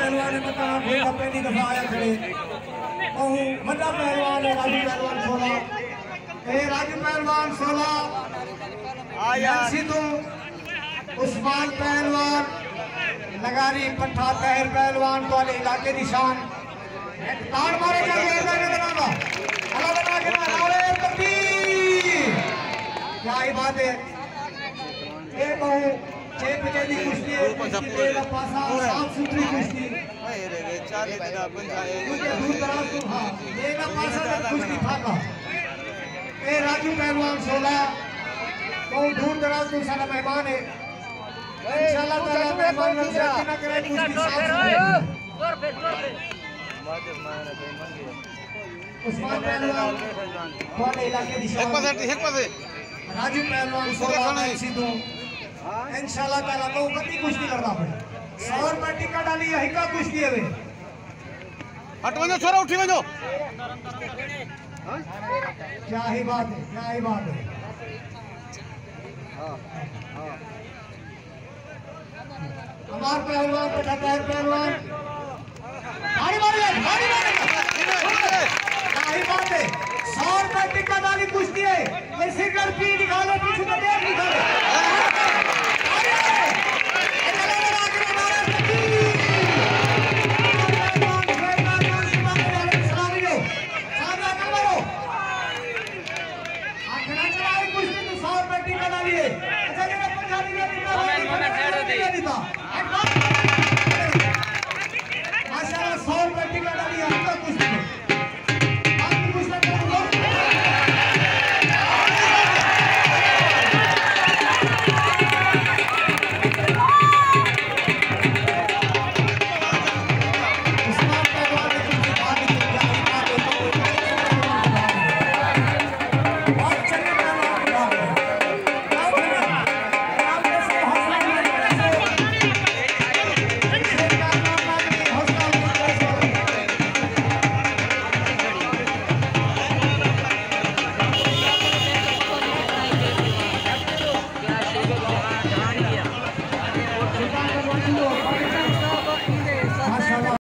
पहलवान ने बताया कि पहली दफा आया खड़े और मजा पहलवान है राजू पहलवान 16 ए राजू पहलवान 16 आया सिद्धू उस्मान पहलवान लगारी पट्ठा तहर पहलवान वाले इलाके की शान ताड़ मारे जाके ऐसा नहीं बनाऊंगा अल्लाह बना के नारे तकबीर क्या ही बात है ये कहूं 6 बजे की कुश्ती है कुश्ती का पासा साफ सुथरी कुश्ती ये दूर दराज तो हां ये का पासा का कुश्ती फाका ए राजू पहलवान 16 बहुत दूर दराज तो सारा मेहमान है इंशाल्लाह ताला मेहमान से ना करे कुश्ती साफ उस्मान पहलवान वाले इलाके की शान राजू पहलवान 16 सिद्धू इंशाल्लाह ताला तो कभी कुश्ती करना पड़े 100 रुपए टिकट डाली है का कुश्ती है हट वनो छोरा उठी वनो क्या ही बात है हमार पहलवान पटा पहलवान भारी मारे क्या ही बात है 100 रुपए टिकट डाली कुश्ती है ये सिगरेट पी निकालो पीछे का देख निकालो What?